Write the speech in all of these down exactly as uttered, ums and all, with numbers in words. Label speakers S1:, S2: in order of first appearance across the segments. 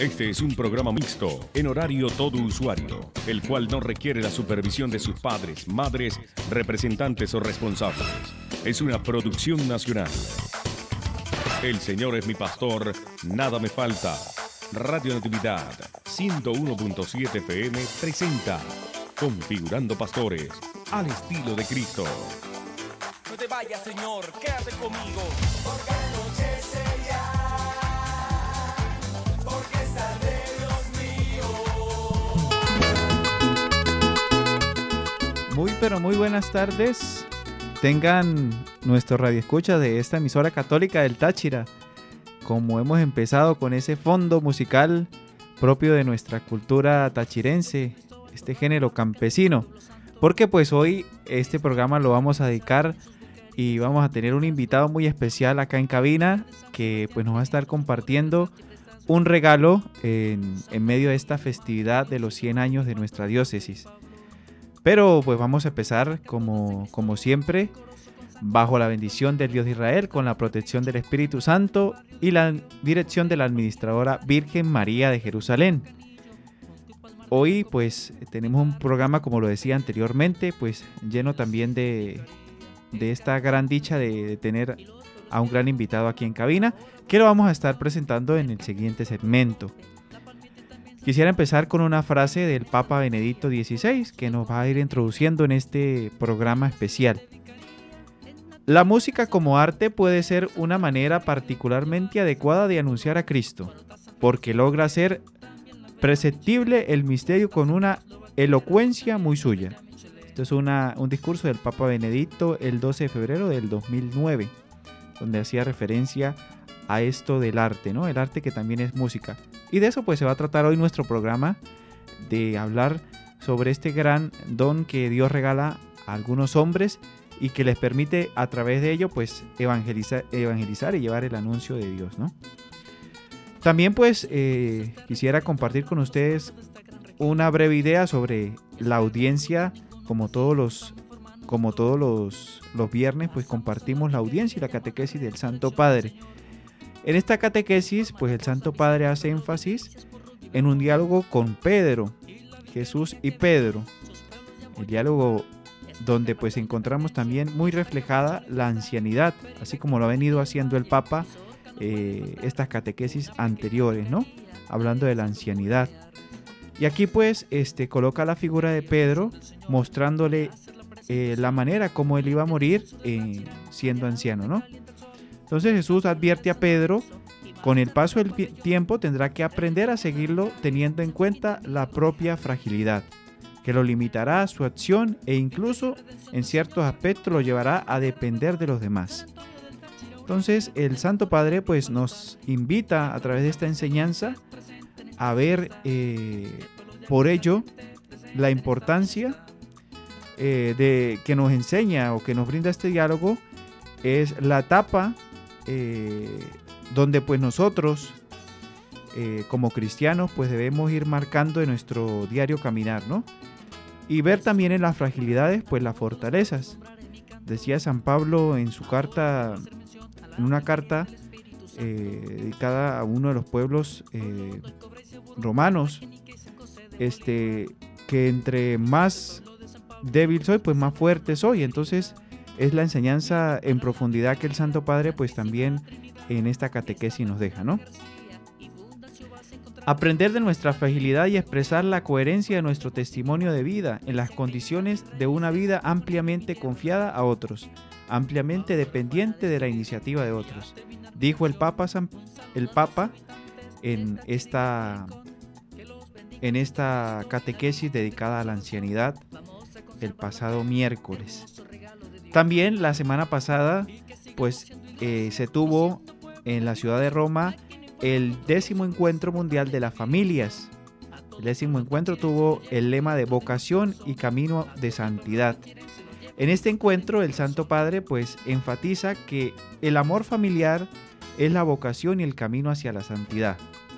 S1: Este es un programa mixto, en horario todo usuario, el cual no requiere la supervisión de sus padres, madres, representantes o responsables. Es una producción nacional. El Señor es mi pastor, nada me falta. Radio Natividad ciento uno punto siete F M presenta Configurando Pastores al estilo de Cristo.
S2: No te vayas, Señor, quédate conmigo.
S3: Porque anochece ya, porque saldré, Dios mío.
S4: Muy pero muy buenas tardes. Tengan nuestro radioescucha de esta emisora católica del Táchira. Como hemos empezado con ese fondo musical propio de nuestra cultura tachirense, este género campesino, porque pues hoy este programa lo vamos a dedicar y vamos a tener un invitado muy especial acá en cabina que pues nos va a estar compartiendo un regalo en, en medio de esta festividad de los cien años de nuestra diócesis. Pero pues vamos a empezar como, como siempre, bajo la bendición del Dios de Israel, con la protección del Espíritu Santo y la dirección de la administradora Virgen María de Jerusalén. Hoy pues tenemos un programa, como lo decía anteriormente, pues lleno también de, de esta gran dicha de, de tener a un gran invitado aquí en cabina, que lo vamos a estar presentando en el siguiente segmento. Quisiera empezar con una frase del Papa Benedicto dieciséis, que nos va a ir introduciendo en este programa especial. La música como arte puede ser una manera particularmente adecuada de anunciar a Cristo, porque logra ser perceptible el misterio con una elocuencia muy suya. Esto es una, un discurso del Papa Benedicto el doce de febrero del dos mil nueve, donde hacía referencia a esto del arte, ¿no? El arte que también es música. Y de eso pues se va a tratar hoy nuestro programa, de hablar sobre este gran don que Dios regala a algunos hombres y que les permite a través de ello pues evangelizar, evangelizar y llevar el anuncio de Dios, ¿no? También pues eh, quisiera compartir con ustedes una breve idea sobre la audiencia. Como todos los, como todos los, los viernes pues compartimos la audiencia y la catequesis del Santo Padre. En esta catequesis pues el Santo Padre hace énfasis en un diálogo con Pedro, Jesús y Pedro. El diálogo donde pues encontramos también muy reflejada la ancianidad, así como lo ha venido haciendo el Papa eh, estas catequesis anteriores, ¿no? Hablando de la ancianidad. Y aquí pues este, coloca la figura de Pedro, mostrándole eh, la manera como él iba a morir eh, siendo anciano, ¿no? Entonces Jesús advierte a Pedro, con el paso del tiempo tendrá que aprender a seguirlo teniendo en cuenta la propia fragilidad, que lo limitará a su acción e incluso en ciertos aspectos lo llevará a depender de los demás. Entonces el Santo Padre pues nos invita a través de esta enseñanza a ver eh, por ello la importancia eh, de que nos enseña o que nos brinda este diálogo es la etapa eh, donde pues nosotros eh, como cristianos pues debemos ir marcando en nuestro diario caminar, ¿no? Y ver también en las fragilidades pues las fortalezas. Decía San Pablo en su carta, en una carta eh, dedicada a uno de los pueblos eh, romanos, este, que entre más débil soy, pues más fuerte soy. Entonces es la enseñanza en profundidad que el Santo Padre pues también en esta catequesis nos deja, ¿no? Aprender de nuestra fragilidad y expresar la coherencia de nuestro testimonio de vida en las condiciones de una vida ampliamente confiada a otros, ampliamente dependiente de la iniciativa de otros, dijo el Papa, el Papa en esta, en esta catequesis dedicada a la ancianidad el pasado miércoles. También la semana pasada pues eh, se tuvo en la ciudad de Roma el décimo encuentro mundial de las familias. El décimo encuentro tuvo el lema de vocación y camino de santidad. En este encuentro el Santo Padre pues enfatiza que el amor familiar es la vocación y el camino hacia la santidad.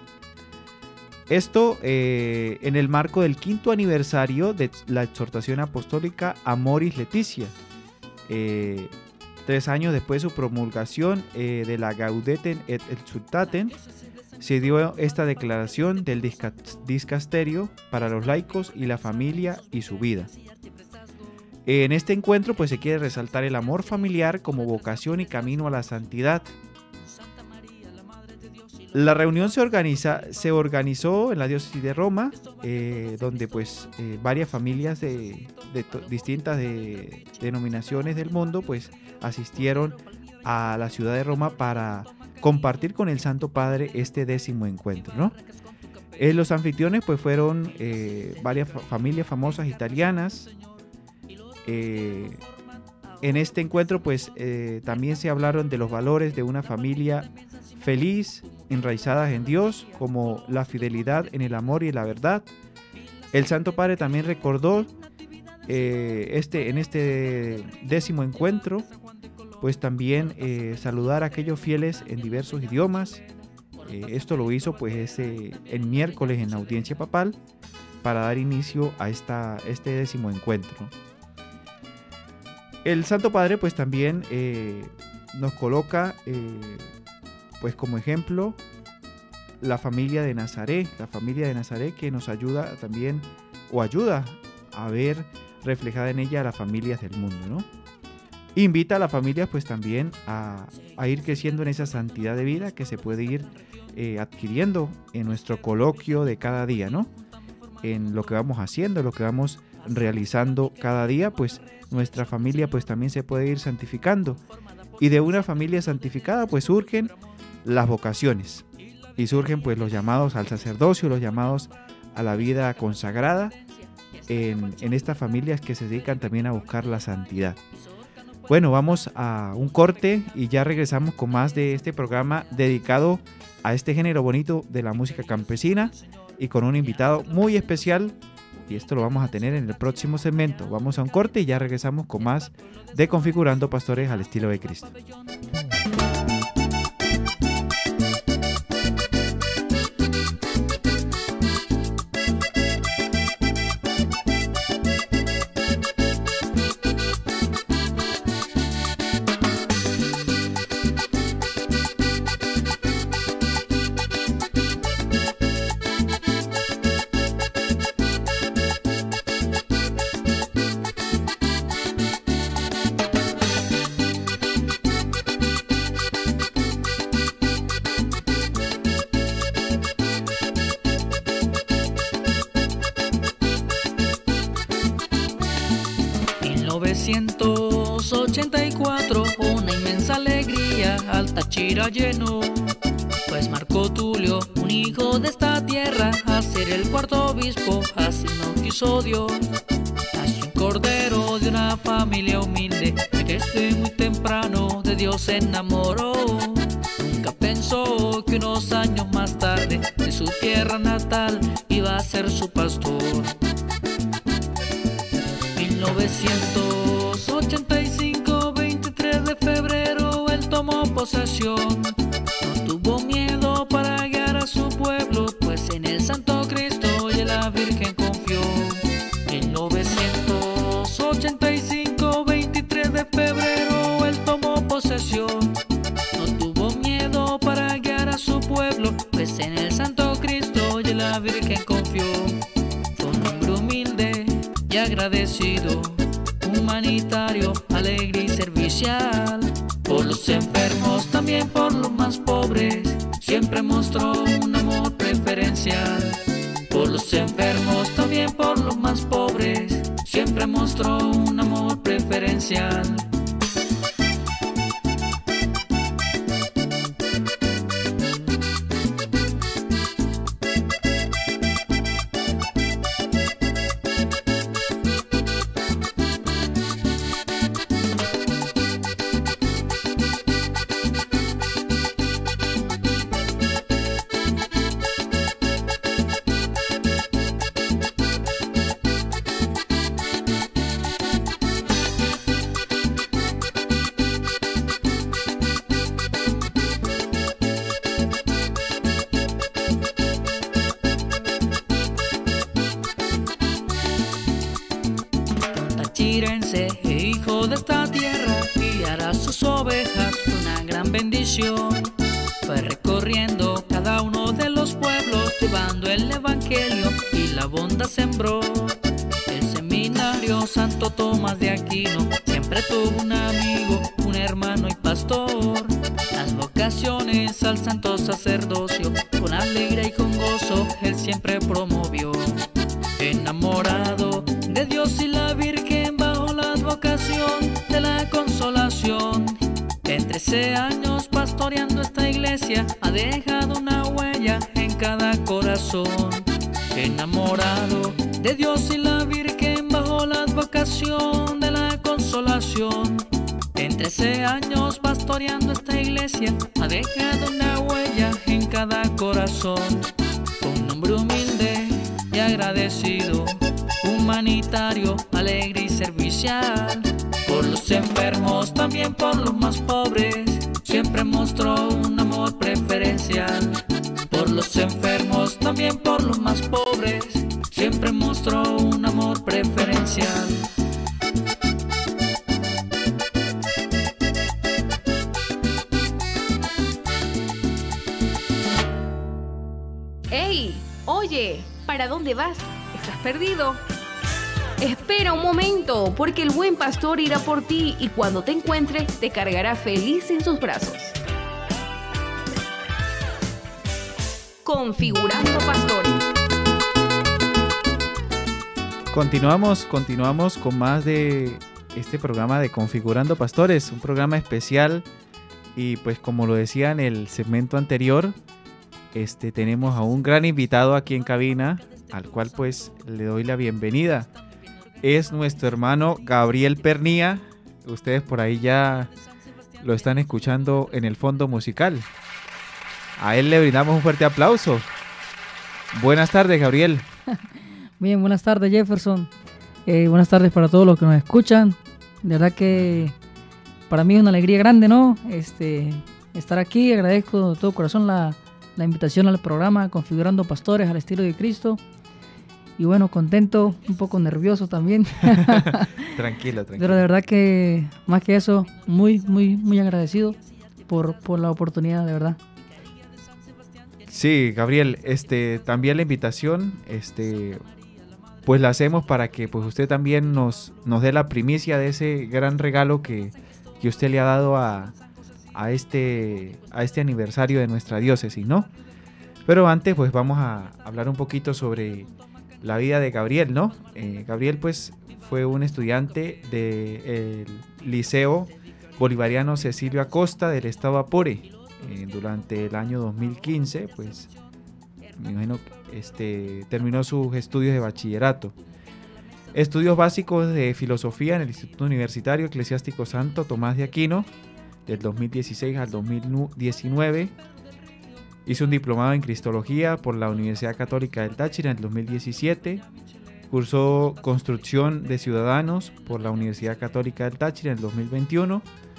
S4: Esto eh, en el marco del quinto aniversario de la exhortación apostólica Amoris Laetitia, eh, tres años después de su promulgación eh, de la Gaudete et Exsultate, se dio esta declaración del disca, dicasterio para los laicos y la familia y su vida. En este encuentro pues se quiere resaltar el amor familiar como vocación y camino a la santidad. La reunión se, organiza, se organizó en la diócesis de Roma, eh, donde pues eh, varias familias de, de distintas de, denominaciones del mundo pues asistieron a la ciudad de Roma para compartir con el Santo Padre este décimo encuentro, ¿no? Eh, los anfitriones pues fueron eh, varias fa familias famosas italianas. Eh, en este encuentro pues eh, también se hablaron de los valores de una familia feliz, enraizadas en Dios, como la fidelidad en el amor y en la verdad. El Santo Padre también recordó eh, este, en este décimo encuentro, pues también eh, saludar a aquellos fieles en diversos idiomas. Eh, esto lo hizo pues ese, el miércoles en la audiencia papal para dar inicio a esta, este décimo encuentro. El Santo Padre pues también eh, nos coloca eh, pues como ejemplo la familia de Nazaret, la familia de Nazaret que nos ayuda también o ayuda a ver reflejada en ella a las familias del mundo, ¿no? Invita a las familias pues también a, a ir creciendo en esa santidad de vida que se puede ir eh, adquiriendo en nuestro coloquio de cada día, ¿no? En lo que vamos haciendo, lo que vamos realizando cada día, pues nuestra familia pues también se puede ir santificando. Y de una familia santificada pues surgen las vocaciones y surgen pues los llamados al sacerdocio, los llamados a la vida consagrada en, en estas familias que se dedican también a buscar la santidad. Bueno, vamos a un corte y ya regresamos con más de este programa dedicado a este género bonito de la música campesina y con un invitado muy especial, y esto lo vamos a tener en el próximo segmento. Vamos a un corte y ya regresamos con más de Configurando Pastores al Estilo de Cristo.
S5: mil novecientos ochenta y cuatro, una inmensa alegría al Táchira llenó, pues Marco Tulio, un hijo de esta tierra, a ser el cuarto obispo, así no quiso Dios. Nació un cordero de una familia humilde, que desde muy temprano de Dios se enamoró. Nunca pensó que unos años más tarde de su tierra natal iba a ser su pastor. mil novecientos ochenta y cinco, veintitrés de febrero, él tomó posesión. No tuvo miedo para guiar a su pueblo, pues en el Santo Cristo y en la Virgen confió. mil novecientos ochenta y cinco, veintitrés de febrero, él tomó posesión. No tuvo miedo para guiar a su pueblo, pues en el Santo Cristo y en la Virgen confió. Fue un hombre humilde y agradecido, humanitario, alegre y servicial. Por los enfermos, también por los más pobres, siempre mostró un amor preferencial. Por los enfermos, también por los más pobres, siempre mostró un amor preferencial. Tachirense, hijo de esta tierra, guiar a sus ovejas fue una gran bendición. Fue recorriendo cada uno de sembró. El seminario Santo Tomás de Aquino siempre tuvo un amigo, un hermano y pastor. Las vocaciones al santo sacerdocio, con alegría y con gozo, él siempre promovió. Enamorado de Dios y la Virgen, bajo la advocación de la consolación. En trece años pastoreando esta iglesia, ha dejado una huella en cada corazón. Enamorado de Dios y la Virgen, bajo la advocación de la consolación. En trece años pastoreando esta iglesia, ha dejado una huella en cada corazón. Un hombre humilde y agradecido, humanitario, alegre y servicial. Por los enfermos, también por los más pobres, siempre mostró un amor preferencial. Por los enfermos, también por los más pobres, siempre mostró un amor preferencial.
S6: ¡Ey! Oye, ¿para dónde vas? ¿Estás perdido? Espera un momento, porque el buen pastor irá por ti y cuando te encuentre te cargará feliz en sus brazos. Configurando Pastores.
S4: Continuamos, continuamos con más de este programa de Configurando Pastores, un programa especial y pues como lo decía en el segmento anterior, este tenemos a un gran invitado aquí en cabina, al cual pues le doy la bienvenida. Es nuestro hermano Gabriel Pernía. Ustedes por ahí ya lo están escuchando en el fondo musical. A él le brindamos un fuerte aplauso. Buenas tardes, Gabriel.
S7: Bien, buenas tardes, Jefferson. Eh, buenas tardes para todos los que nos escuchan. De verdad que para mí es una alegría grande, ¿no? Este, estar aquí. Agradezco de todo corazón la, la invitación al programa Configurando Pastores al Estilo de Cristo. Y bueno, contento, un poco nervioso también.
S4: Tranquilo, tranquilo.
S7: Pero de verdad que, más que eso, muy, muy, muy agradecido por, por la oportunidad, de verdad.
S4: Sí, Gabriel, este, también la invitación, este, pues la hacemos para que pues usted también nos, nos dé la primicia de ese gran regalo que, que usted le ha dado a, a, este, a este aniversario de nuestra diócesis, ¿no? Pero antes, pues vamos a hablar un poquito sobre la vida de Gabriel, ¿no? Eh, Gabriel, pues, fue un estudiante del Liceo Bolivariano Cecilio Acosta del estado Apure. Eh, durante el año dos mil quince, pues, me imagino que este, terminó sus estudios de bachillerato. Estudios básicos de filosofía en el Instituto Universitario Eclesiástico Santo Tomás de Aquino, del dos mil dieciséis al dos mil diecinueve. Hizo un diplomado en Cristología por la Universidad Católica del Táchira en el dos mil diecisiete. Cursó Construcción de Ciudadanos por la Universidad Católica del Táchira en el dos mil veintiuno.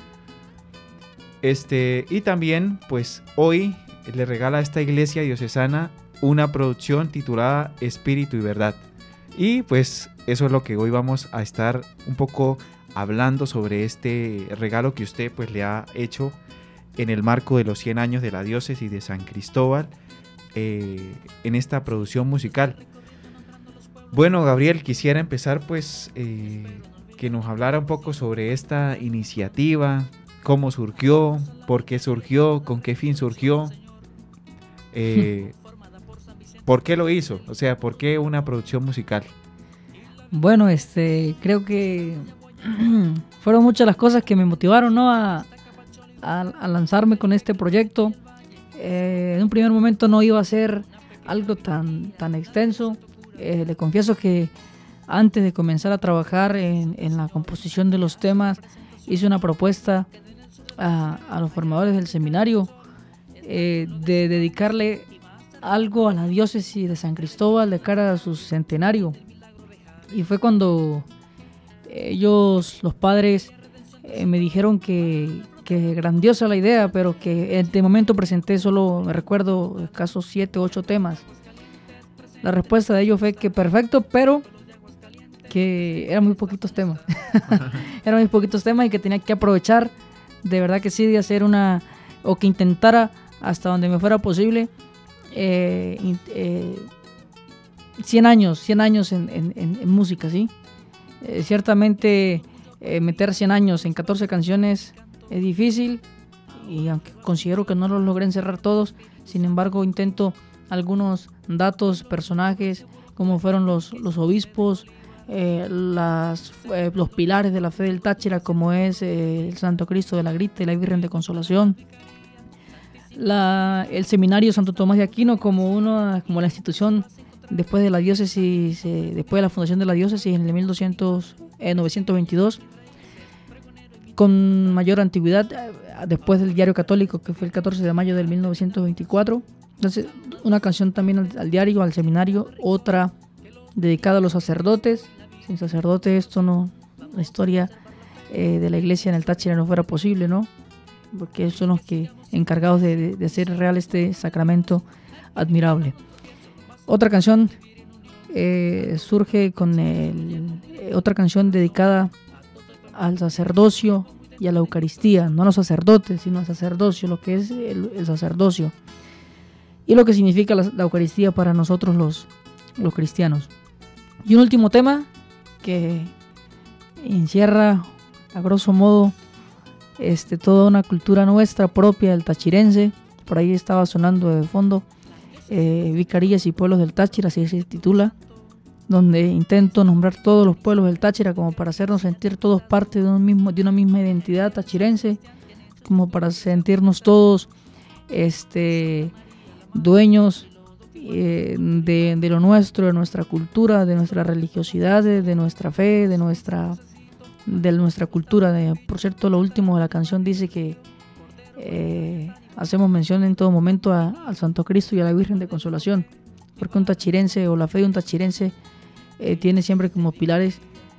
S4: Este, y también, pues, hoy le regala a esta iglesia diocesana una producción titulada Espíritu y Verdad. Y pues eso es lo que hoy vamos a estar un poco hablando sobre este regalo que usted pues le ha hecho en el marco de los cien años de la diócesis de San Cristóbal, eh, en esta producción musical. Bueno, Gabriel, quisiera empezar pues eh, que nos hablara un poco sobre esta iniciativa, cómo surgió, por qué surgió, con qué fin surgió, eh, por qué lo hizo, o sea, por qué una producción musical.
S7: Bueno, este, creo que fueron muchas las cosas que me motivaron, ¿no? a A, a lanzarme con este proyecto. Eh, en un primer momento no iba a ser algo tan, tan extenso. Eh, le confieso que antes de comenzar a trabajar en, en la composición de los temas, hice una propuesta a, a los formadores del seminario eh, de dedicarle algo a la diócesis de San Cristóbal de cara a su centenario. Y fue cuando ellos, los padres, eh, me dijeron que que grandiosa la idea, pero que en este momento presenté solo, me recuerdo, escasos siete, ocho temas. La respuesta de ellos fue que perfecto, pero que eran muy poquitos temas. Eran muy poquitos temas y que tenía que aprovechar, de verdad que sí, de hacer una, o que intentara hasta donde me fuera posible, eh, eh, cien años, cien años en, en, en, en música, ¿sí? Eh, ciertamente eh, meter cien años en catorce canciones es difícil, y aunque considero que no los logré encerrar todos, sin embargo intento algunos datos, personajes, como fueron los, los obispos, eh, las, eh, los pilares de la fe del Táchira, como es eh, el Santo Cristo de la Grita y la Virgen de Consolación, la, el Seminario Santo Tomás de Aquino como, uno, como la institución después de la diócesis, eh, después de la fundación de la diócesis en el mil novecientos veintidós, con mayor antigüedad, después del Diario Católico, que fue el catorce de mayo del mil novecientos veinticuatro. Entonces, una canción también al, al diario, al seminario, otra dedicada a los sacerdotes. Sin sacerdotes esto no, la historia eh, de la iglesia en el Táchira no fuera posible, ¿no? Porque son los que encargados de, de, de hacer real este sacramento admirable. Otra canción eh, surge con el, eh, otra canción dedicada al sacerdocio y a la Eucaristía, no a los sacerdotes, sino al sacerdocio, lo que es el, el sacerdocio y lo que significa la, la Eucaristía para nosotros los, los cristianos. Y un último tema que encierra a grosso modo este, toda una cultura nuestra propia del tachirense. Por ahí estaba sonando de fondo eh, Vicarías y Pueblos del Táchira, así se titula, donde intento nombrar todos los pueblos del Táchira como para hacernos sentir todos parte de, un mismo, de una misma identidad tachirense, como para sentirnos todos este, dueños eh, de, de lo nuestro, de nuestra cultura, de nuestra religiosidad, de, de nuestra fe, de nuestra, de nuestra cultura. De, por cierto, lo último de la canción dice que eh, hacemos mención en todo momento a, al Santo Cristo y a la Virgen de Consolación, porque un tachirense o la fe de un tachirense eh, tiene siempre como pilares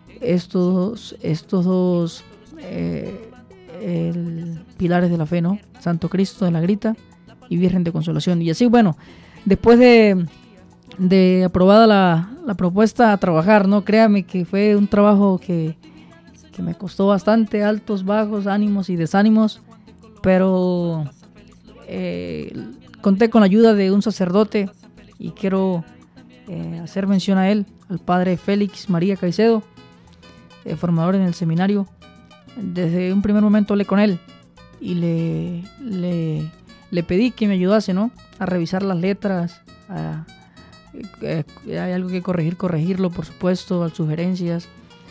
S7: estos, estos dos eh, el, pilares de la fe, ¿no? Santo Cristo de la Grita y Virgen de Consolación. Y así, bueno, después de, de aprobada la, la propuesta a trabajar, ¿no? Créame que fue un trabajo que, que me costó bastante, altos, bajos, ánimos y desánimos, pero eh, conté con la ayuda de un sacerdote y quiero eh, hacer mención a él, al padre Félix María Caicedo, eh, formador en el seminario. Desde un primer momento hablé con él y le, le, le pedí que me ayudase, ¿no? A revisar las letras, a, eh, hay algo que corregir, corregirlo, por supuesto, a sugerencias.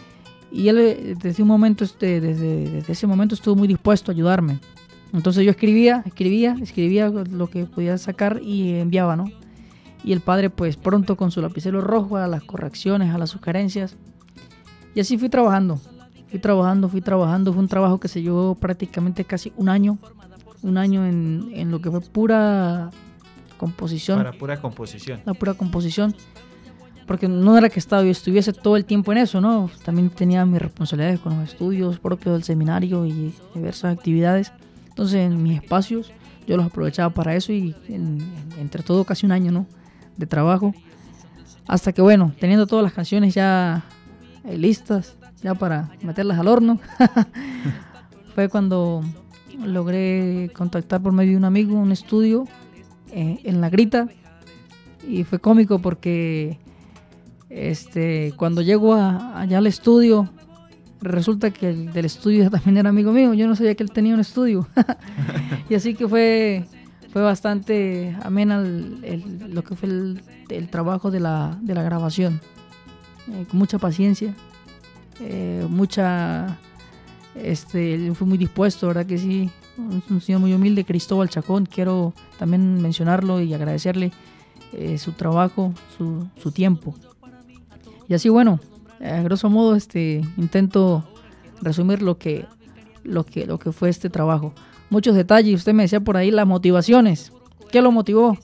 S7: Y él desde un momento, este, desde, desde ese momento estuvo muy dispuesto a ayudarme. Entonces yo escribía, escribía, escribía lo que podía sacar y enviaba, ¿no? Y el padre pues pronto con su lapicero rojo a las correcciones, a las sugerencias. Y así fui trabajando, fui trabajando, fui trabajando. Fue un trabajo que se llevó prácticamente casi un año, un año en, en lo que fue pura composición.
S4: Para pura composición.
S7: La pura composición. Porque no era que estaba, yo estuviese todo el tiempo en eso, ¿no? También tenía mis responsabilidades con los estudios propios del seminario y diversas actividades. Entonces en mis espacios yo los aprovechaba para eso y en, en, entre todo casi un año, ¿no? De trabajo, hasta que bueno, teniendo todas las canciones ya eh, listas, ya para meterlas al horno, fue cuando logré contactar por medio de un amigo un estudio eh, en La Grita, y fue cómico porque este, cuando llego a, allá al estudio, resulta que el del estudio también era amigo mío. Yo no sabía que él tenía un estudio. Y así que fue fue bastante amena el, el, lo que fue el, el trabajo de la, de la grabación, eh, con mucha paciencia, eh, mucha este él fue muy dispuesto, verdad que sí, un, un señor muy humilde, Cristóbal Chacón. Quiero también mencionarlo y agradecerle eh, su trabajo, su, su tiempo. Y así, bueno, a grosso modo este intento resumir lo que lo que lo que fue este trabajo. Muchos detalles. Usted me decía por ahí las motivaciones. ¿Qué lo motivó?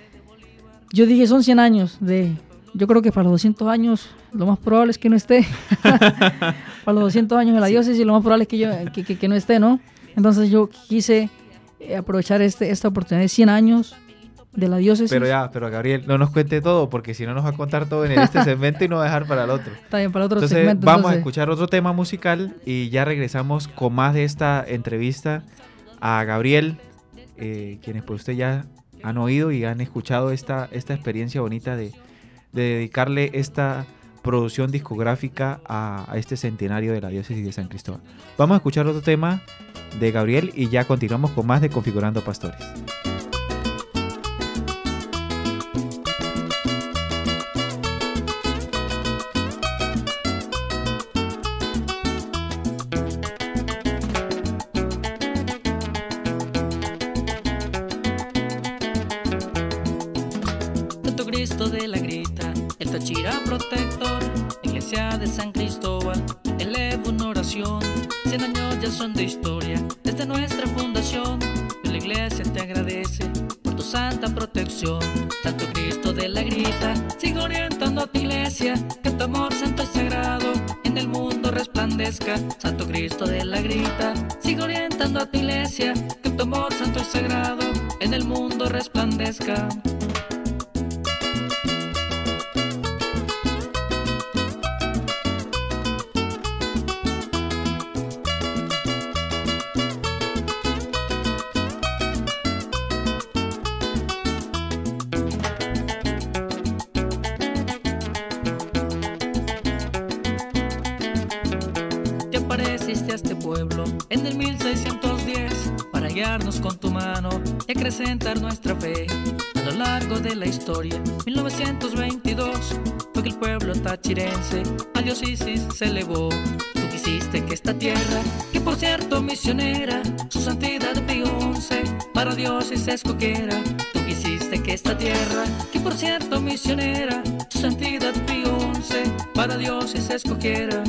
S7: Yo dije, son cien años de... Yo creo que para los doscientos años lo más probable es que no esté. Para los doscientos años de la diócesis lo más probable es que, yo, que, que, que no esté, ¿no? Entonces yo quise aprovechar este, esta oportunidad de cien años de la diócesis.
S4: Pero ya, pero Gabriel, no nos cuente todo, porque si no nos va a contar todo en este segmento y no va a dejar para el otro.
S7: Está bien, para el otro
S4: entonces,
S7: segmento.
S4: Vamos
S7: entonces...
S4: a escuchar otro tema musical y ya regresamos con más de esta entrevista a Gabriel, eh, quienes por usted ya han oído y han escuchado esta, esta experiencia bonita de, de dedicarle esta producción discográfica a, a este centenario de la diócesis de San Cristóbal. Vamos a escuchar otro tema de Gabriel y ya continuamos con más de Configurando Pastores.
S5: Santo Cristo de la Grita, el Táchira protector, Iglesia de San Cristóbal, elevo una oración. Cien años ya son de historia desde nuestra fundación. Y la Iglesia te agradece por tu santa protección. Santo Cristo de la Grita, sigue orientando a tu Iglesia, que tu amor santo y sagrado en el mundo resplandezca. Santo Cristo de la Grita, sigue orientando a tu Iglesia, que tu amor santo y sagrado en el mundo resplandezca. Apareciste a este pueblo en el mil seiscientos diez para guiarnos con tu mano y acrecentar nuestra fe a lo largo de la historia. mil novecientos veintidós fue que el pueblo tachirense a Dios Isis se elevó. Tú quisiste que esta tierra, que por cierto misionera, su santidad Pío once para Dios se escogiera. Tú quisiste que esta tierra, que por cierto misionera, su santidad Pío once para Dios se escogiera.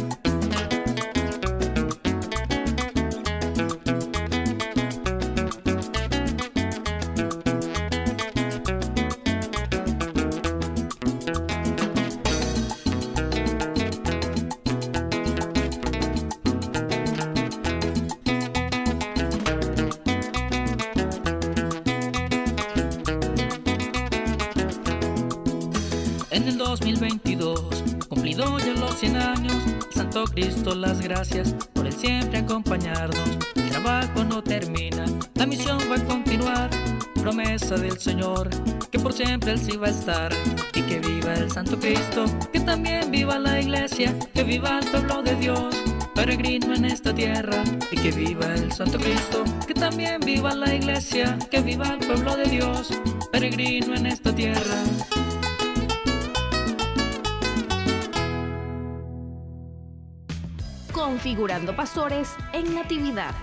S5: En el dos mil veintidós, cumplido ya los cien años, Santo Cristo las gracias por el siempre acompañarnos. El trabajo no termina, la misión va a continuar. Promesa del Señor, que por siempre Él sí va a estar. Y que viva el Santo Cristo, que también viva la Iglesia, que viva el pueblo de Dios, peregrino en esta tierra. Y que viva el Santo Cristo, que también viva la Iglesia, que viva el pueblo de Dios, peregrino en esta tierra.
S6: Configurando Pastores en Natividad.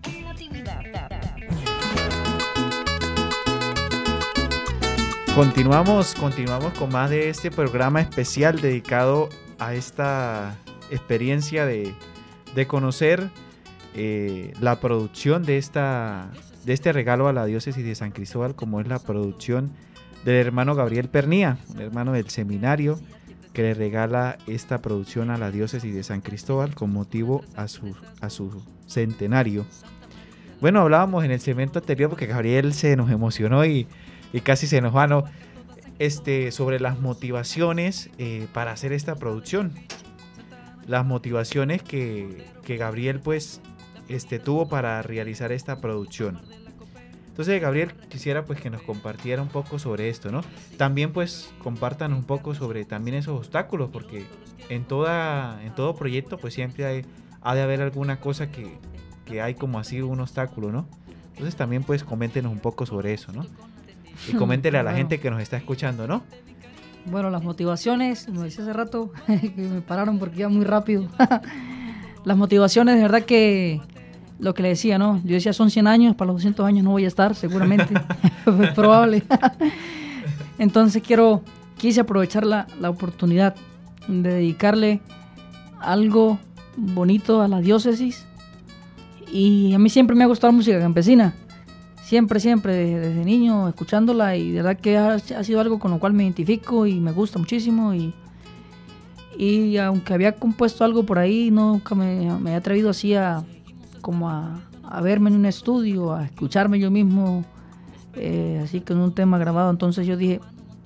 S4: Continuamos, continuamos con más de este programa especial dedicado a esta experiencia de, de conocer eh, la producción de, esta, de este regalo a la diócesis de San Cristóbal, como es la producción del hermano Gabriel Pernía, un hermano del seminario, que le regala esta producción a la diócesis de San Cristóbal con motivo a su, a su centenario. Bueno, hablábamos en el segmento anterior porque Gabriel se nos emocionó y, y casi se nos va, ¿no? Este, sobre las motivaciones eh, para hacer esta producción. Las motivaciones que, que Gabriel pues este, tuvo para realizar esta producción. Entonces, Gabriel, quisiera pues que nos compartiera un poco sobre esto, ¿no? También pues compartan un poco sobre también esos obstáculos, porque en, toda, en todo proyecto pues siempre hay, ha de haber alguna cosa que, que hay como así un obstáculo, ¿no? Entonces también pues coméntenos un poco sobre eso, ¿no? Y coméntenle a la
S7: Bueno.
S4: gente que nos está escuchando, ¿no?
S7: Bueno, las motivaciones, como decía hace rato, que me pararon porque iba muy rápido. Las motivaciones, de verdad que lo que le decía, ¿no? Yo decía, son cien años, para los doscientos años no voy a estar, seguramente. Es probable. Entonces quiero, quise aprovechar la, la oportunidad de dedicarle algo bonito a la diócesis. Y a mí siempre me ha gustado la música campesina. Siempre, siempre, desde, desde niño, escuchándola, y de verdad que ha, ha sido algo con lo cual me identifico y me gusta muchísimo. Y, y aunque había compuesto algo por ahí, nunca me, me he atrevido así a, como a, a verme en un estudio, a escucharme yo mismo, eh, así que en un tema grabado. Entonces yo dije,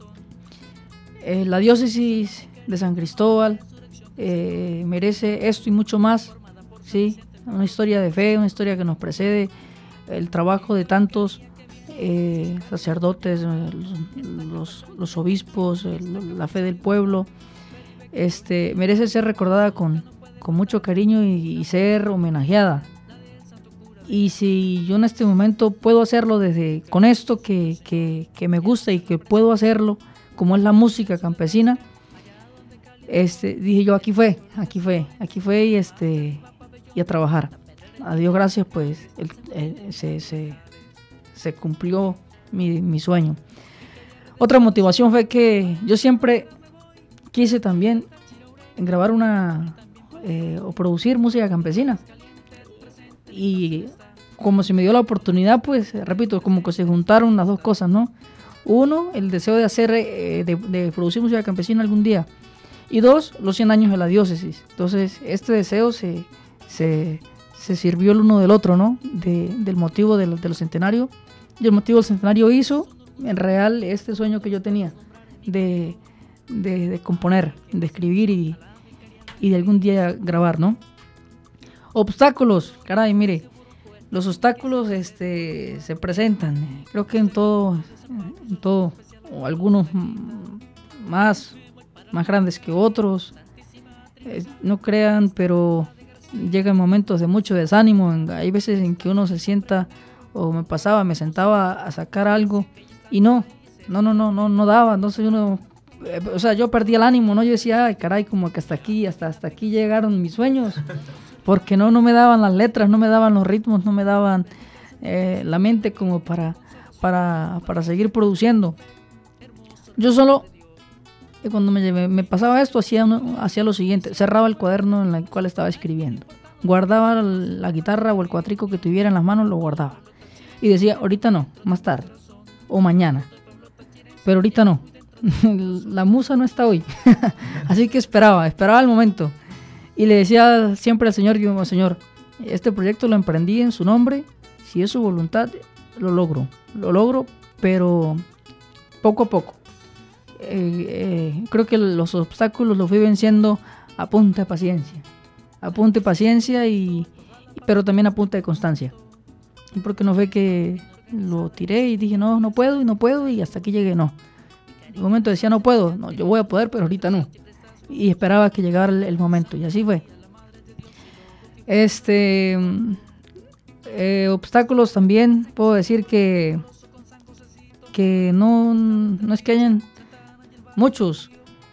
S7: eh, la diócesis de San Cristóbal eh, merece esto y mucho más, ¿sí? Una historia de fe, una historia que nos precede, el trabajo de tantos eh, sacerdotes, eh, los, los, los obispos, el, la fe del pueblo, este, merece ser recordada con, con mucho cariño y, y ser homenajeada. Y si yo en este momento puedo hacerlo desde con esto que, que, que me gusta y que puedo hacerlo, como es la música campesina, este, dije yo, aquí fue, aquí fue, aquí fue y, este, y a trabajar. A Dios gracias, pues el, el, se, se, se cumplió mi, mi sueño. Otra motivación fue que yo siempre quise también grabar una eh, o producir música campesina. Y como se me dio la oportunidad, pues, repito, como que se juntaron las dos cosas, ¿no? Uno, el deseo de hacer, eh, de, de producir música campesina algún día. Y dos, los cien años de la diócesis. Entonces, este deseo se, se, se sirvió el uno del otro, ¿no? De, del motivo de, de los centenarios. Y el motivo del centenario hizo, en real, este sueño que yo tenía de, de, de componer, de escribir y, y de algún día grabar, ¿no? Obstáculos, caray, mire, los obstáculos este, se presentan, creo que en todo, en todo, o algunos más, más grandes que otros, eh, no crean, pero llegan momentos de mucho desánimo, hay veces en que uno se sienta, o me pasaba, me sentaba a sacar algo, y no, no, no, no, no, no daba, entonces uno, eh, o sea, yo perdí el ánimo, ¿no? Yo decía, ay, caray, como que hasta aquí, hasta, hasta aquí llegaron mis sueños. Porque no, no me daban las letras, no me daban los ritmos, no me daban eh, la mente como para, para, para seguir produciendo. Yo solo, eh, cuando me, me pasaba esto, hacía, uno, hacía lo siguiente, cerraba el cuaderno en el cual estaba escribiendo, guardaba la guitarra o el cuatrico que tuviera en las manos, lo guardaba. Y decía, ahorita no, más tarde, o mañana, pero ahorita no, la musa no está hoy. Así que esperaba, esperaba el momento. Y le decía siempre al Señor, yo, Señor, este proyecto lo emprendí en su nombre, si es su voluntad, lo logro, lo logro, pero poco a poco. Eh, eh, creo que los obstáculos los fui venciendo a punta de paciencia, a punta de paciencia, y, pero también a punta de constancia. Porque no fue que lo tiré y dije, no, no puedo, y no puedo, y hasta aquí llegué, no. En un momento decía, no puedo, no, yo voy a poder, pero ahorita no. Y esperaba que llegara el, el momento, y así fue. Este eh, obstáculos también puedo decir que que no, no es que hayan muchos,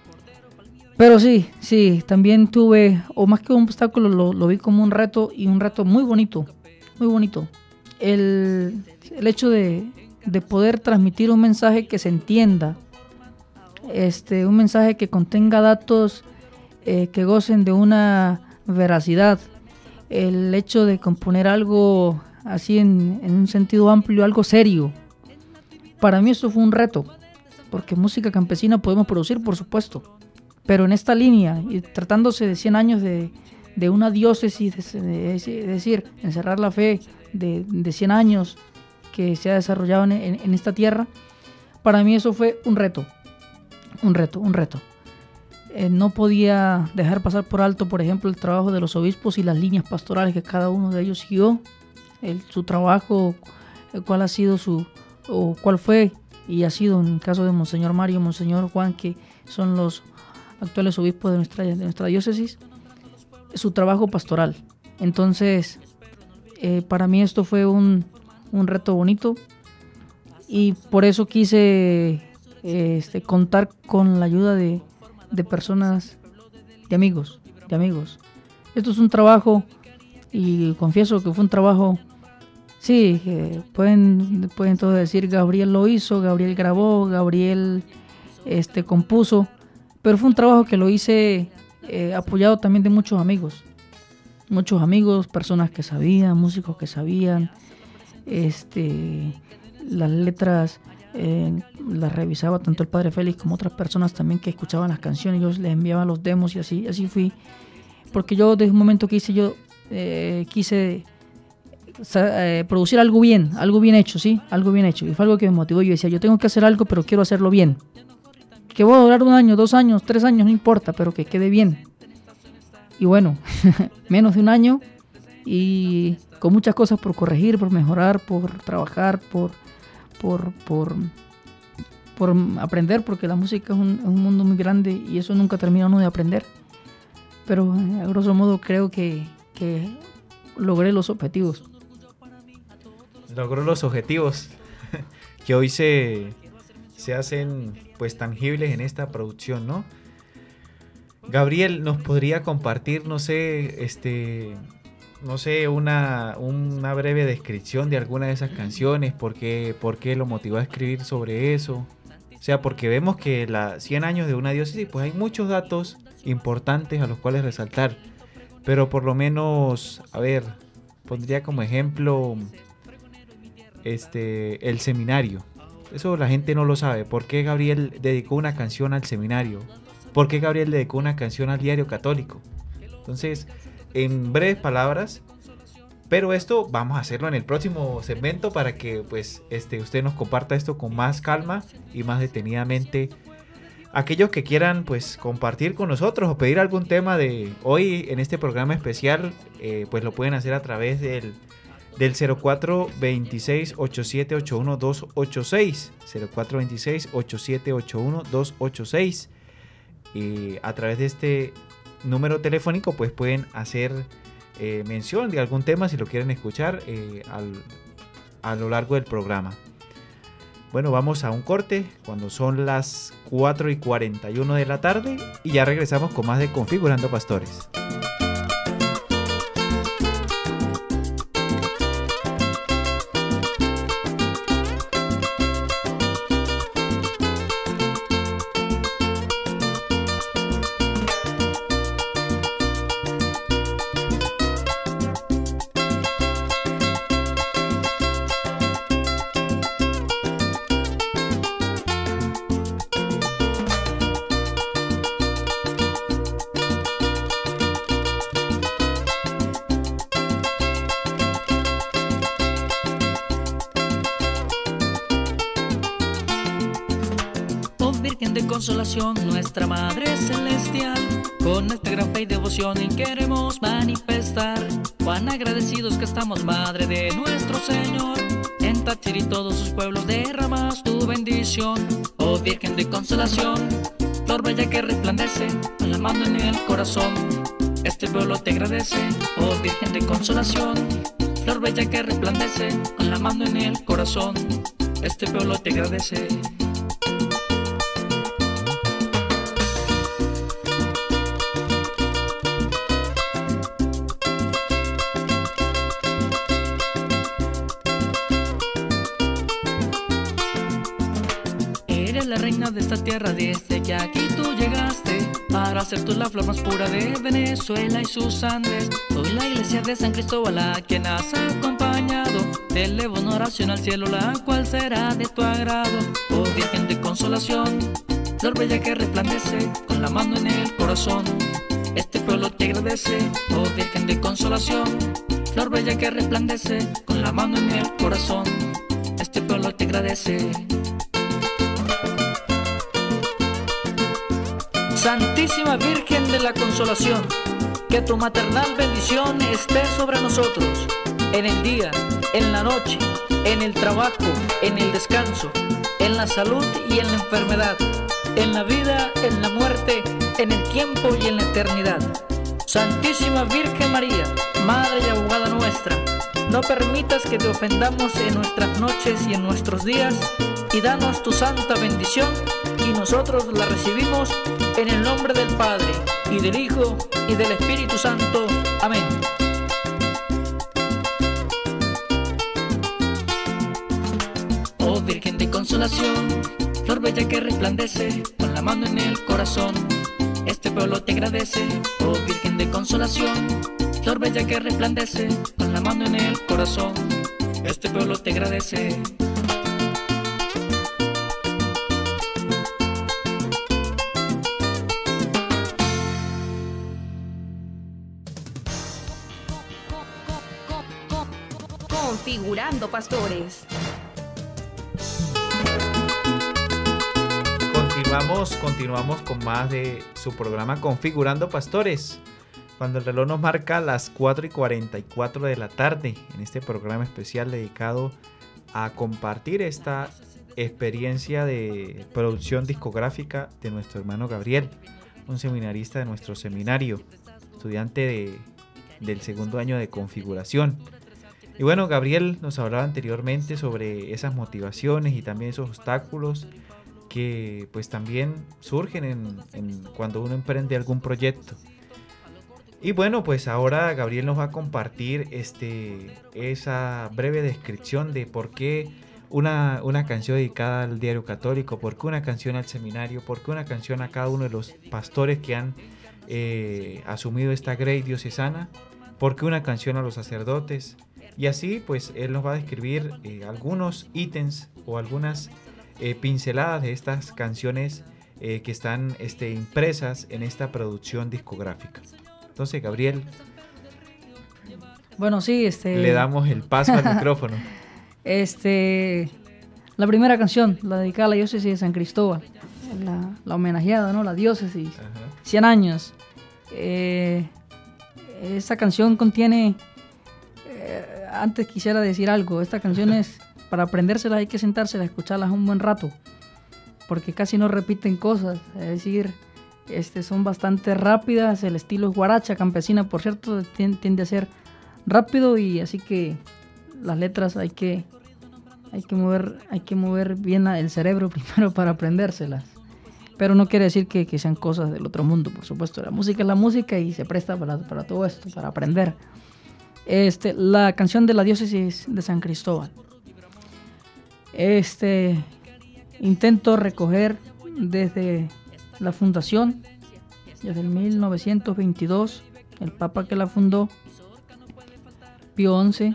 S7: pero sí, sí, también tuve, o más que un obstáculo, lo, lo vi como un reto, y un reto muy bonito, muy bonito. El, el hecho de, de poder transmitir un mensaje que se entienda. Este, un mensaje que contenga datos eh, que gocen de una veracidad. El hecho de componer algo así en, en un sentido amplio, algo serio. Para mí eso fue un reto, porque música campesina podemos producir, por supuesto, pero en esta línea, y tratándose de cien años de, de una diócesis, de, de, de decir, encerrar la fe de, de cien años que se ha desarrollado en, en, en esta tierra, para mí eso fue un reto. Un reto, un reto. Eh, no podía dejar pasar por alto, por ejemplo, el trabajo de los obispos y las líneas pastorales que cada uno de ellos siguió, el, su trabajo, el cuál ha sido su, o cuál fue y ha sido en el caso de Monseñor Mario, Monseñor Juan, que son los actuales obispos de nuestra, de nuestra diócesis, su trabajo pastoral. Entonces, eh, para mí esto fue un, un reto bonito, y por eso quise Este, contar con la ayuda de, de personas, de amigos, de amigos. Esto es un trabajo, y confieso que fue un trabajo, sí, eh, pueden, pueden todos decir, Gabriel lo hizo, Gabriel grabó, Gabriel este, compuso, pero fue un trabajo que lo hice eh, apoyado también de muchos amigos, muchos amigos, personas que sabían, músicos que sabían, este, las letras. Eh, las revisaba tanto el padre Félix como otras personas también que escuchaban las canciones. Yo les enviaba los demos, y así así fui, porque yo desde un momento que hice yo eh, quise eh, producir algo bien, algo bien hecho, sí, algo bien hecho, y fue algo que me motivó. Yo decía, yo tengo que hacer algo, pero quiero hacerlo bien, que va a durar un año, dos años, tres años, no importa, pero que quede bien. Y bueno, menos de un año, y con muchas cosas por corregir, por mejorar, por trabajar, por por, por, por aprender, porque la música es un, es un mundo muy grande y eso nunca termina uno de aprender. Pero eh, a grosso modo creo que, que logré los objetivos.
S4: Logró los objetivos que hoy se, se hacen pues tangibles en esta producción, ¿no? Gabriel, ¿nos podría compartir, no sé, este, no sé, una, una breve descripción de alguna de esas canciones? ¿Por qué, por qué lo motivó a escribir sobre eso? O sea, porque vemos que la cien años de una diócesis, pues hay muchos datos importantes a los cuales resaltar. Pero por lo menos, a ver, pondría como ejemplo este, el seminario. Eso la gente no lo sabe. ¿Por qué Gabriel dedicó una canción al seminario? ¿Por qué Gabriel dedicó una canción al diario católico? Entonces, en breves palabras, pero esto vamos a hacerlo en el próximo segmento para que pues este, usted nos comparta esto con más calma y más detenidamente. Aquellos que quieran pues compartir con nosotros o pedir algún tema de hoy en este programa especial, eh, pues lo pueden hacer a través del, del cero cuatro veintiséis, ochenta y siete ochenta y uno, doscientos ochenta y seis, cero cuatro veintiséis, ochenta y siete ochenta y uno, doscientos ochenta y seis. Y a través de este número telefónico pues pueden hacer eh, mención de algún tema si lo quieren escuchar eh, al, a lo largo del programa. Bueno, vamos a un corte cuando son las cuatro y cuarenta y uno de la tarde y ya regresamos con más de Configurando Pastores.
S5: Consolación, nuestra Madre Celestial, con nuestra gran fe y devoción en queremos manifestar cuán agradecidos que estamos, Madre de nuestro Señor. En Táchira y todos sus pueblos derramas tu bendición, oh Virgen de Consolación, flor bella que resplandece con la mano en el corazón. Este pueblo te agradece, oh Virgen de Consolación, flor bella que resplandece con la mano en el corazón. Este pueblo te agradece. La reina de esta tierra desde que aquí tú llegaste, para ser tú la flor más pura de Venezuela y sus Andes. Hoy la iglesia de San Cristóbal a quien has acompañado, te elevo una oración al cielo la cual será de tu agrado. Oh Virgen de Consolación, flor bella que resplandece con la mano en el corazón. Este pueblo te agradece, oh Virgen de Consolación, flor bella que resplandece con la mano en el corazón. Este pueblo te agradece. Santísima Virgen de la Consolación, que tu maternal bendición esté sobre nosotros, en el día, en la noche, en el trabajo, en el descanso, en la salud y en la enfermedad, en la vida, en la muerte, en el tiempo y en la eternidad. Santísima Virgen María, Madre y Abogada nuestra, no permitas que te ofendamos en nuestras noches y en nuestros días, y danos tu santa bendición, y nosotros la recibimos en el nombre del Padre, y del Hijo, y del Espíritu Santo. Amén. Oh Virgen de Consolación, flor bella que resplandece con la mano en el corazón. Este pueblo te agradece, oh Virgen de Consolación, flor bella que resplandece con la mano en el corazón. Este pueblo te agradece.
S6: Configurando Pastores.
S4: Continuamos, continuamos con más de su programa Configurando Pastores. Cuando el reloj nos marca las cuatro y cuarenta y cuatro de la tarde, en este programa especial dedicado a compartir esta experiencia de producción discográfica de nuestro hermano Gabriel, un seminarista de nuestro seminario, estudiante de, del segundo año de configuración. Y bueno, Gabriel nos hablaba anteriormente sobre esas motivaciones y también esos obstáculos que pues también surgen en, en cuando uno emprende algún proyecto. Y bueno, pues ahora Gabriel nos va a compartir este, esa breve descripción de por qué una, una canción dedicada al diario católico, por qué una canción al seminario, por qué una canción a cada uno de los pastores que han eh, asumido esta grey diocesana, por qué una canción a los sacerdotes. Y así pues él nos va a describir eh, algunos ítems o algunas Eh, pinceladas de estas canciones eh, que están este, impresas en esta producción discográfica. Entonces, Gabriel,
S7: bueno, sí, este,
S4: le damos el paso al micrófono.
S7: Este, la primera canción, la dedicada a la diócesis de San Cristóbal, la, la homenajeada, ¿no? La diócesis,
S4: Ajá.
S7: cien años. Eh, esta canción contiene, eh, antes quisiera decir algo, esta canción es... Para aprendérselas hay que sentárselas, escucharlas un buen rato, porque casi no repiten cosas, es decir, este, son bastante rápidas, el estilo es guaracha campesina, por cierto, tiende a ser rápido, y así que las letras hay que, hay que, mover, hay que mover bien el cerebro primero para aprendérselas, pero no quiere decir que, que sean cosas del otro mundo, por supuesto, la música es la música y se presta para, para todo esto, para aprender. Este, la canción de la diócesis de San Cristóbal. Este intento recoger desde la fundación, desde el mil novecientos veintidós, el papa que la fundó, Pío once,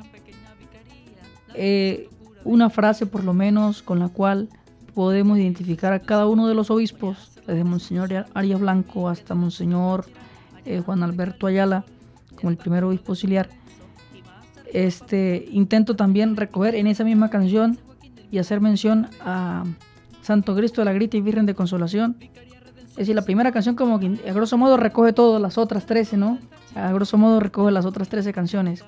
S7: eh, una frase por lo menos con la cual podemos identificar a cada uno de los obispos, desde Monseñor Arias Blanco hasta Monseñor eh, Juan Alberto Ayala, como el primer obispo auxiliar. Este, intento también recoger en esa misma canción y hacer mención a Santo Cristo de la Grita y Virgen de Consolación. Es decir, la primera canción como que a grosso modo recoge todas las otras trece, ¿no? A grosso modo recoge las otras trece canciones.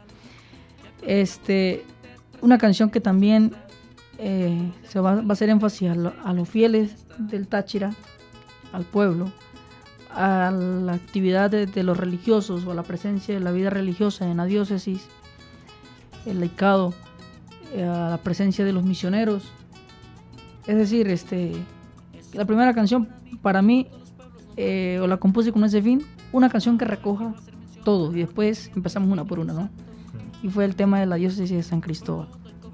S7: Este, una canción que también eh, se va, va a hacer énfasis a, lo, a los fieles del Táchira, al pueblo, a la actividad de, de los religiosos o a la presencia de la vida religiosa en la diócesis, el laicado, a la presencia de los misioneros. Es decir, este, la primera canción para mí, eh, o la compuse con ese fin, una canción que recoja todo, y después empezamos una por una, ¿no? Y fue el tema de la diócesis de San Cristóbal.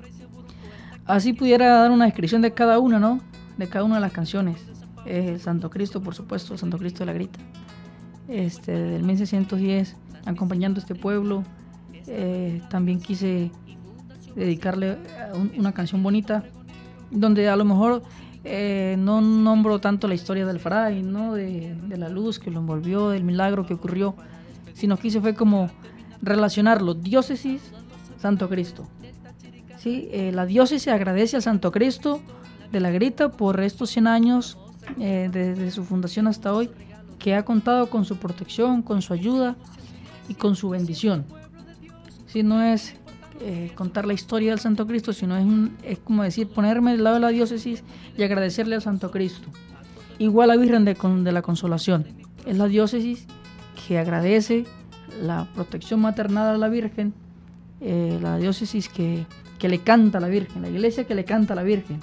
S7: Así pudiera dar una descripción de cada una, ¿no? De cada una de las canciones. Eh, Santo Cristo, por supuesto, Santo Cristo de la Grita. Este, del mil seiscientos diez, acompañando a este pueblo. Eh, también quise dedicarle un, una canción bonita, donde a lo mejor eh, no nombro tanto la historia del fray, ¿no? de, de la luz que lo envolvió, del milagro que ocurrió, sino quise fue como relacionarlo, diócesis, Santo Cristo. ¿Sí? Eh, la diócesis agradece al Santo Cristo de la Grita por estos cien años, eh, desde su fundación hasta hoy, que ha contado con su protección, con su ayuda y con su bendición. ¿Sí? No es Eh, contar la historia del Santo Cristo, sino es, un, es como decir, ponerme del lado de la diócesis y agradecerle al Santo Cristo. Igual a Virgen de, de la Consolación, es la diócesis que agradece la protección maternal a la Virgen, eh, la diócesis que, que le canta a la Virgen, la iglesia que le canta a la Virgen.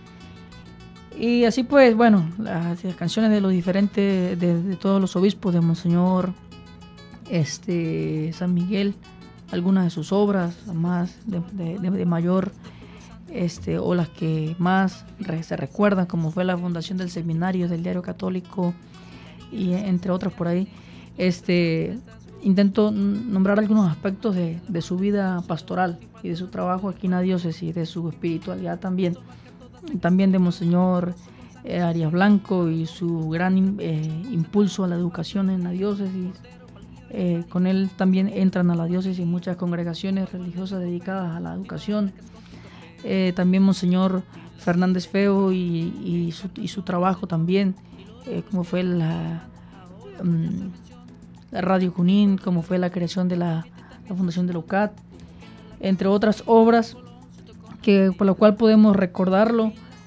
S7: Y así pues, bueno, las, las canciones de los diferentes, de, de todos los obispos, de Monseñor este, San Miguel, algunas de sus obras más de, de, de mayor este, o las que más re, se recuerdan, como fue la fundación del seminario del diario católico y entre otras por ahí. Este, intento nombrar algunos aspectos de, de su vida pastoral y de su trabajo aquí en la diócesis, de su espiritualidad también, también de Monseñor eh, Arias Blanco y su gran eh, impulso a la educación en la diócesis. Eh, con él también entran a la diócesis muchas congregaciones religiosas dedicadas a la educación. Eh, también Monseñor Fernández Feo y, y, su, y su trabajo también, eh, como fue la, um, la Radio Junín, como fue la creación de la, la Fundación de la U C A T, entre otras obras, que por lo cual podemos recordarlo.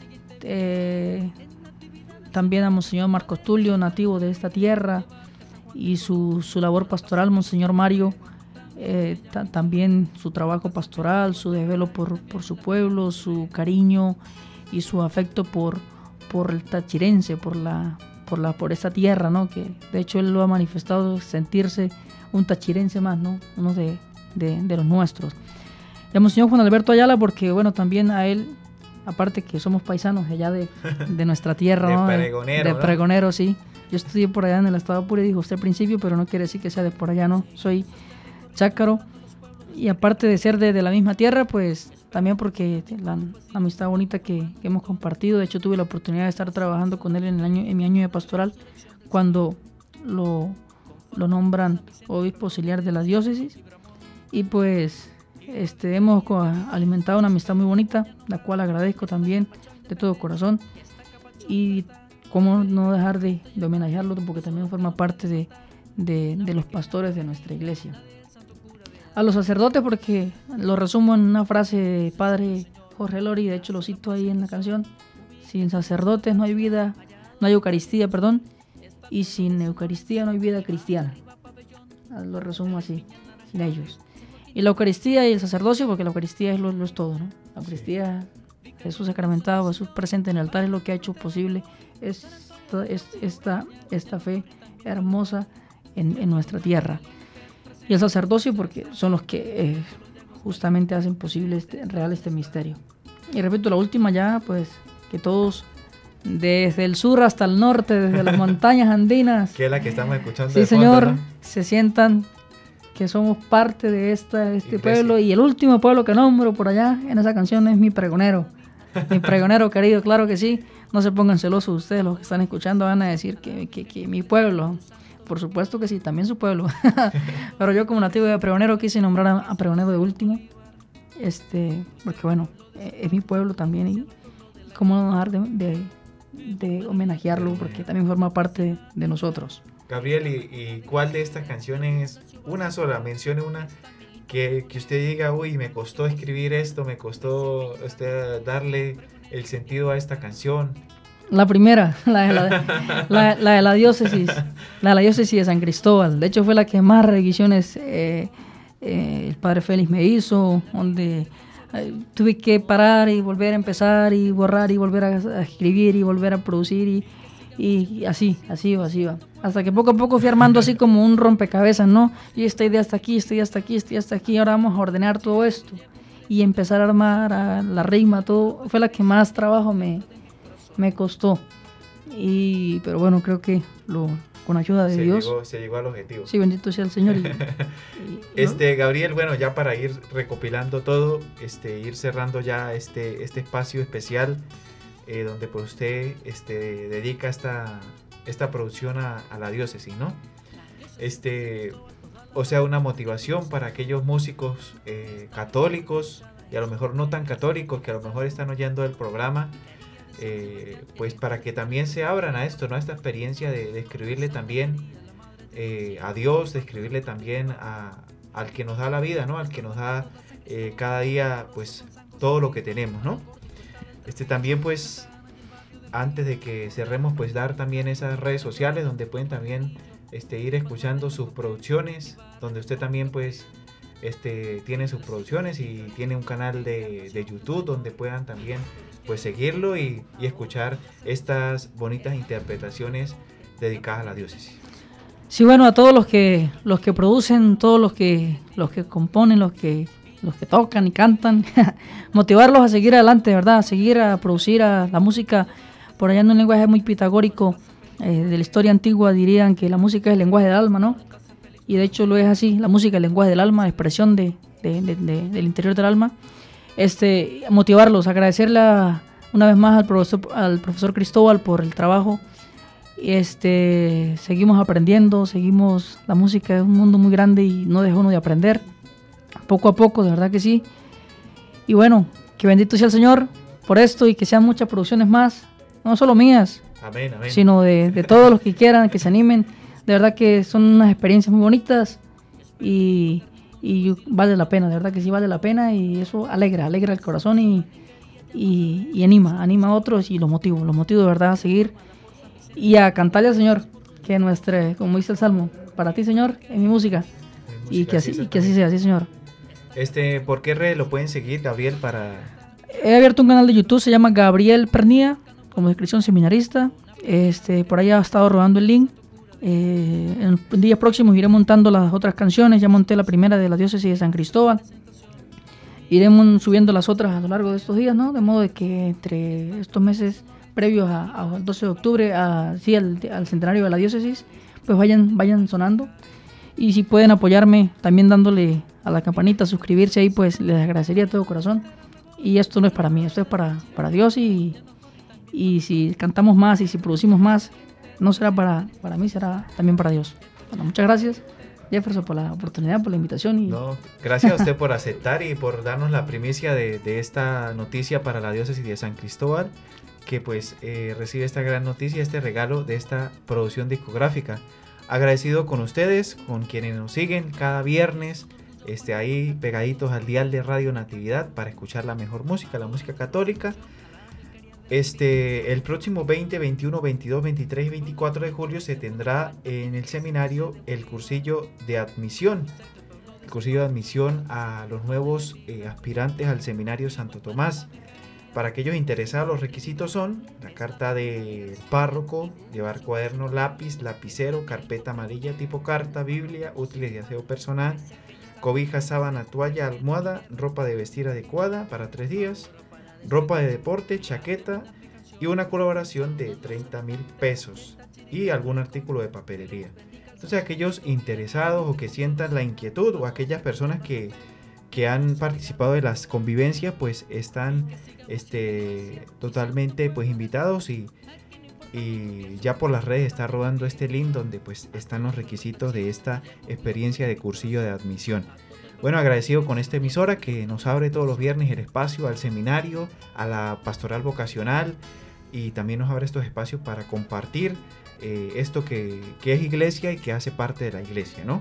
S7: Eh, también a Monseñor Marcos Tulio, nativo de esta tierra, y su, su labor pastoral, Monseñor Mario, eh, ta, también su trabajo pastoral, su desvelo por, por su pueblo, su cariño y su afecto por, por el tachirense, por la, por la, por esta tierra, ¿no? Que de hecho él lo ha manifestado, sentirse un tachirense más, ¿no? Uno de, de, de los nuestros. Y a Monseñor Juan Alberto Ayala, porque bueno, también a él, aparte que somos paisanos de allá de, de nuestra tierra,
S4: de
S7: ¿no?
S4: Pregonero,
S7: de, de
S4: ¿no?
S7: Pregonero, sí. Yo estudié por allá en el estado Apure, dijo usted al principio, pero no quiere decir que sea de por allá, no. Soy chácaro. Y aparte de ser de, de la misma tierra, pues también porque la, la amistad bonita que, que hemos compartido. De hecho, tuve la oportunidad de estar trabajando con él en, el año, en mi año de pastoral, cuando lo, lo nombran obispo auxiliar de la diócesis. Y pues este, hemos alimentado una amistad muy bonita, la cual agradezco también de todo corazón. Y cómo no dejar de, de homenajearlo, porque también forma parte de, de, de los pastores de nuestra iglesia. A los sacerdotes, porque lo resumo en una frase de padre Jorge Lori, de hecho lo cito ahí en la canción: sin sacerdotes no hay vida, no hay Eucaristía, perdón, y sin Eucaristía no hay vida cristiana. Lo resumo así, sin ellos. Y la Eucaristía y el sacerdocio, porque la Eucaristía es lo, lo es todo, ¿no? La Eucaristía, Jesús sacramentado, Jesús presente en el altar, es lo que ha hecho posible esta, esta, esta fe hermosa en, en nuestra tierra. Y el sacerdocio, porque son los que eh, justamente hacen posible este, real este misterio. Y repito, la última ya, pues, que todos, desde el sur hasta el norte, desde las montañas andinas,
S4: que es la que estamos escuchando
S7: sí,
S4: de fondo,
S7: señor,
S4: ¿no?
S7: se sientan que somos parte de esta, este
S4: Iglesia.
S7: pueblo. Y el último pueblo que nombro por allá en esa canción es mi pregonero. Mi pregonero querido, claro que sí. No se pongan celosos ustedes, los que están escuchando van a decir que, que, que mi pueblo. Por supuesto que sí, también su pueblo. Pero yo como nativo de Pregonero quise nombrar a, a Pregonero de último. Este, porque bueno, es mi pueblo también. Y cómo no dejar de, de, de homenajearlo, porque también forma parte de nosotros.
S4: Gabriel, ¿y, y cuál de estas canciones, una sola, mencione una que, que usted diga, uy, me costó escribir esto, me costó este, darle el sentido a esta canción?
S7: La primera, la de la, la, la de la diócesis, la de la diócesis de San Cristóbal. De hecho fue la que más revisiones eh, eh, el padre Félix me hizo, donde eh, tuve que parar y volver a empezar y borrar y volver a, a escribir y volver a producir y, y, y así, así va, así va. Hasta que poco a poco fui armando así como un rompecabezas, ¿no? Y esta idea hasta aquí, esta idea hasta aquí, esta idea hasta aquí, ahora vamos a ordenar todo esto y empezar a armar a la rima, todo. Fue la que más trabajo me... me costó, y pero bueno, creo que lo, con ayuda de
S4: se
S7: Dios
S4: llegó, se llegó al objetivo.
S7: Sí, bendito sea el Señor. Y, y,
S4: este Gabriel, bueno, ya para ir recopilando todo, este ir cerrando ya este este espacio especial eh, donde pues usted este dedica esta esta producción a, a la diócesis, ¿no? Este, o sea, una motivación para aquellos músicos eh, católicos y a lo mejor no tan católicos que a lo mejor están oyendo el programa. Eh, pues para que también se abran a esto, ¿no? A esta experiencia de, de escribirle también eh, a Dios, de escribirle también a, al que nos da la vida, ¿no? Al que nos da eh, cada día, pues, todo lo que tenemos, ¿no? Este también, pues, antes de que cerremos, pues, dar también esas redes sociales donde pueden también este, ir escuchando sus producciones, donde usted también, pues, este, tiene sus producciones y tiene un canal de, de YouTube donde puedan también pues seguirlo y, y escuchar estas bonitas interpretaciones dedicadas a la diócesis.
S7: Sí, bueno, a todos los que los que producen, todos los que los que componen, los que los que tocan y cantan, motivarlos a seguir adelante, ¿verdad? A seguir a producir a la música. Por allá en un lenguaje muy pitagórico eh, de la historia antigua dirían que la música es el lenguaje del alma, ¿no? Y de hecho lo es así, la música es el lenguaje del alma, expresión de, de, de, de, del interior del alma. Este, motivarlos, agradecerle a, una vez más al profesor, al profesor Cristóbal por el trabajo. Este, seguimos aprendiendo, seguimos, la música es un mundo muy grande y no deja uno de aprender, poco a poco, de verdad que sí. Y bueno, que bendito sea el Señor por esto y que sean muchas producciones más, no solo mías,
S4: amén, amén.
S7: sino de, de todos los que quieran, que se animen. De verdad que son unas experiencias muy bonitas y... y vale la pena, de verdad que sí vale la pena, y eso alegra, alegra el corazón y, y, y anima, anima a otros y los motivo, los motivo de verdad a seguir y a cantarle al Señor, que nuestra, como dice el Salmo, para ti, Señor, es mi música,
S4: música
S7: y que así,
S4: sí,
S7: y que así sea, sí, Señor.
S4: Este, ¿por qué red lo pueden seguir, Gabriel, para...?
S7: He abierto un canal de YouTube, se llama Gabriel Pernía, como descripción seminarista. Este, por ahí ha estado rodando el link. Eh, en días próximos iré montando las otras canciones. Ya monté la primera de la diócesis de San Cristóbal. Iremos subiendo las otras a lo largo de estos días, ¿no? De modo de que entre estos meses previos al doce de octubre, a, sí, al, al centenario de la diócesis, pues vayan, vayan sonando. Y si pueden apoyarme también dándole a la campanita, suscribirse ahí, pues les agradecería de todo corazón. Y esto no es para mí, esto es para, para Dios, y, y si cantamos más y si producimos más, no será para, para mí, será también para Dios. Bueno, muchas gracias, Jefferson, por la oportunidad, por la invitación. Y...
S4: No, gracias a usted por aceptar y por darnos la primicia de, de esta noticia para la diócesis de San Cristóbal, que pues eh, recibe esta gran noticia, este regalo de esta producción discográfica. Agradecido con ustedes, con quienes nos siguen cada viernes, este, ahí pegaditos al dial de Radio Natividad para escuchar la mejor música, la música católica. Este, el próximo veinte, veintiuno, veintidós, veintitrés y veinticuatro de julio se tendrá en el seminario el cursillo de admisión. El cursillo de admisión a los nuevos eh, aspirantes al seminario Santo Tomás. Para aquellos interesados, los requisitos son la carta del párroco, llevar cuaderno, lápiz, lapicero, carpeta amarilla tipo carta, Biblia, útiles de aseo personal, cobija, sábana, toalla, almohada, ropa de vestir adecuada para tres días, ropa de deporte, chaqueta y una colaboración de treinta mil pesos y algún artículo de papelería. Entonces, aquellos interesados o que sientan la inquietud, o aquellas personas que, que han participado de las convivencias, pues están este, totalmente pues invitados, y, y ya por las redes está rodando este link donde pues están los requisitos de esta experiencia de cursillo de admisión. Bueno, agradecido con esta emisora que nos abre todos los viernes el espacio al seminario, a la pastoral vocacional, y también nos abre estos espacios para compartir eh, esto que, que es iglesia y que hace parte de la iglesia, ¿no?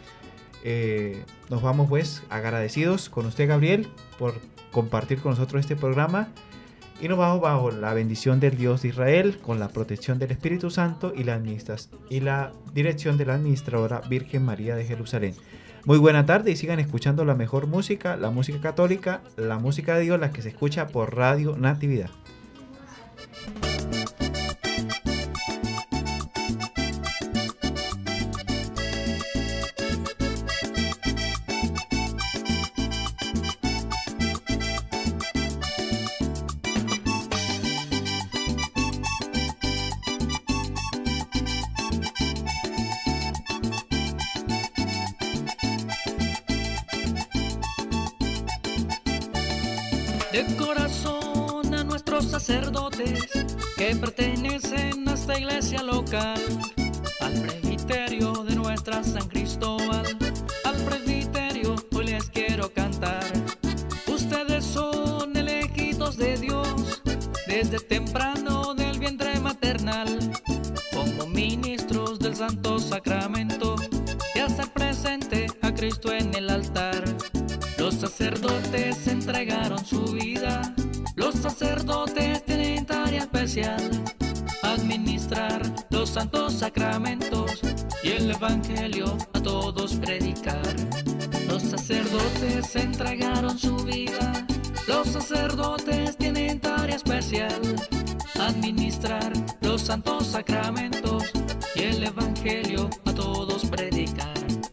S4: Eh, nos vamos pues agradecidos con usted, Gabriel, por compartir con nosotros este programa, y nos vamos bajo la bendición del Dios de Israel, con la protección del Espíritu Santo y la, y la dirección de la administradora Virgen María de Jerusalén. Muy buena tarde y sigan escuchando la mejor música, la música católica, la música de Dios, la que se escucha por Radio Natividad.
S5: De corazón a nuestros sacerdotes que pertenecen a esta iglesia local, al presbiterio de nuestra San Cristóbal, al presbiterio hoy les quiero cantar. Ustedes son elegidos de Dios desde temprano del vientre maternal, como ministros del Santo Sacramento, y hacer presente a Cristo en el altar. Los sacerdotes entregaron su vida, los sacerdotes tienen tarea especial, administrar los santos sacramentos y el evangelio a todos predicar. Los sacerdotes entregaron su vida, los sacerdotes tienen tarea especial, administrar los santos sacramentos y el evangelio a todos predicar.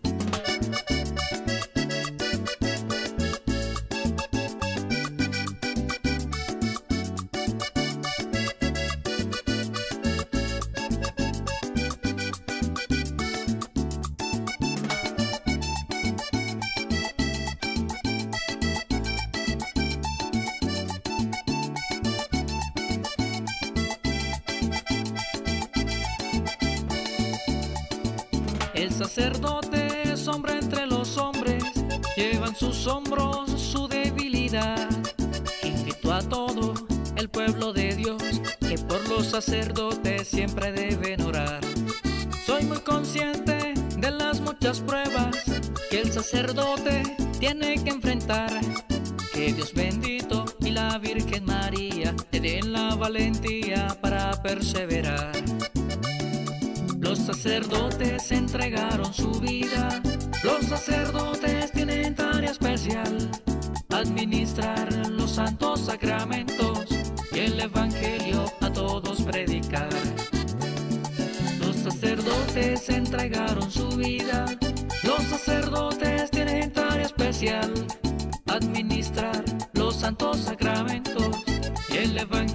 S5: El sacerdote es hombre entre los hombres, lleva en sus hombros su debilidad. Invito a todo el pueblo de Dios que por los sacerdotes siempre deben orar. Soy muy consciente de las muchas pruebas que el sacerdote tiene que enfrentar. Que Dios bendito y la Virgen María te den la valentía para perseverar. Los sacerdotes entregaron su vida. Los sacerdotes tienen tarea especial: administrar los santos sacramentos y el evangelio a todos predicar. Los sacerdotes entregaron su vida. Los sacerdotes tienen tarea especial: administrar los santos sacramentos y el evangelio